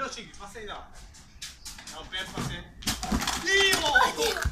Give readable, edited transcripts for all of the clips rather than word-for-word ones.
veloci, passa di davanti. No, fermate. Dio!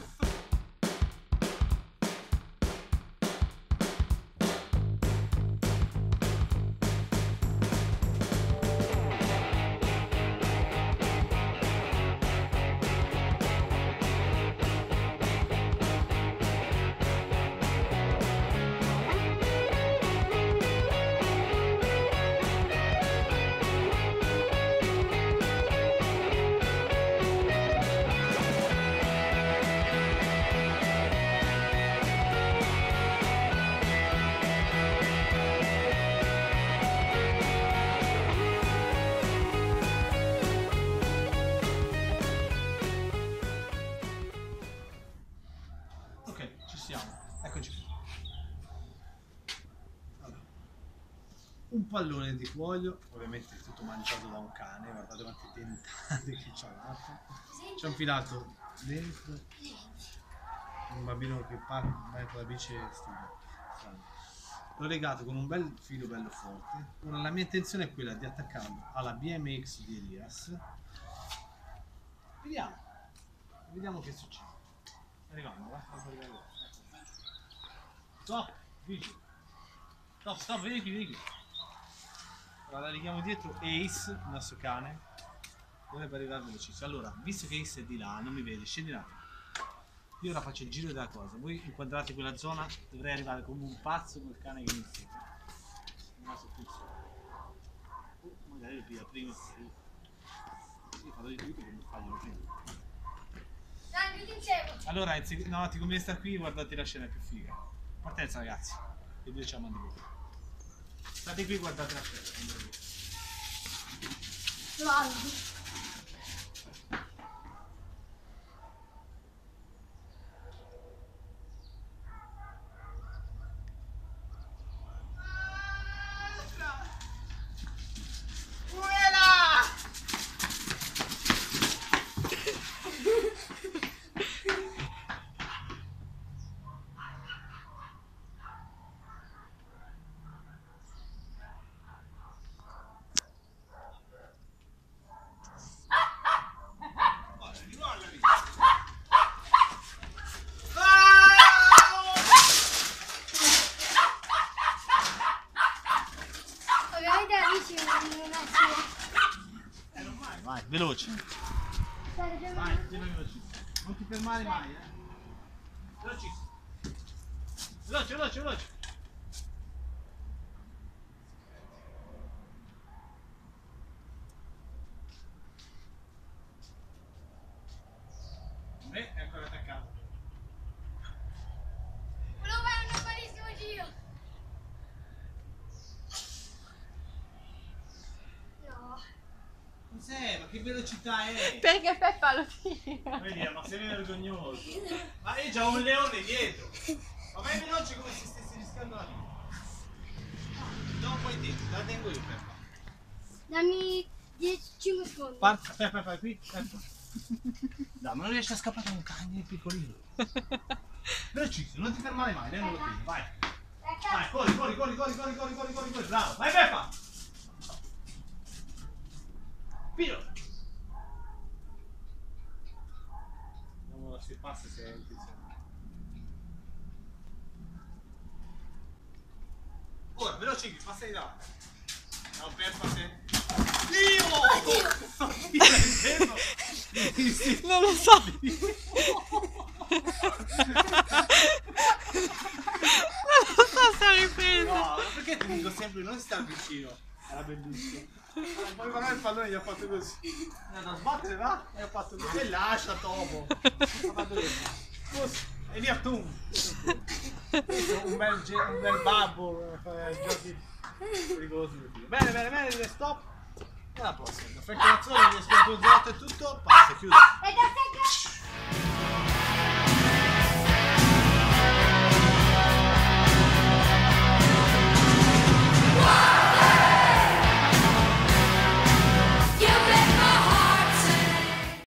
Eccoci qui. Allora, un pallone di cuoio, ovviamente tutto mangiato da un cane, guardate quante dentate che c'ha l'altro. C'è un filato dentro, un bambino che va con la bici e strano. L'ho legato con un bel filo bello forte. Ora la mia intenzione è quella di attaccarlo alla BMX di Elias. Vediamo che succede. Arriviamo, va? Stop, vigili. Stop, vieni. Allora leghiamo dietro Ace, il nostro cane. Dovrebbe arrivare velocissimo. Allora, visto che Ace è di là, non mi vede, scendi un attimo. Io ora faccio il giro della cosa. Voi inquadrate quella zona, dovrei arrivare come un pazzo col cane che mi segue. Non so funziona. Magari lo piglia prima. Sì, farò di più perché non faglielo prima. Allora, no, ti conviene stare qui e guardate la scena più figa. Partenza ragazzi, e due ci amano di voi. State qui e guardate la scena. Vai, veloce. Vai, veloce. Non ti fermare mai, Velocissimo. Veloce. È ancora attaccato. Volevo fare un normalissimo giro. No. Cos'è? Ma che velocità è? Perché Peppa lo tira. Vedi, ma sei vergognoso. Ma io già ho un leone dietro. Ma vai veloce come se stessi rischiando la vita. Do un po' di tempo, te la tengo io, Peppa. Dammi 5 secondi. Peppa, qui. Dai, ma non riesci a scappare un cane piccolino. Velocissimo, non ti fermare mai, lei non lo tieni, vai. Vai, corri, bravo. Vai Peppa! Pino! Vediamo se passa se è intenzionato. Ora, veloci, passa di davanti. No, Peppa se... Dio! Non lo so. Non lo so se ripreso. No, ma perché ti dico sempre non stare vicino? Era bellissimo. Poi però il pallone gli ha fatto così. È andato a sbattere, va? E ha fatto così. E lascia dopo. E via tu. Un bel babbo. Giochi pericolosi. Bene, stop. E alla prossima. Frequentazione, riesco a e tutto. Passa, chiude.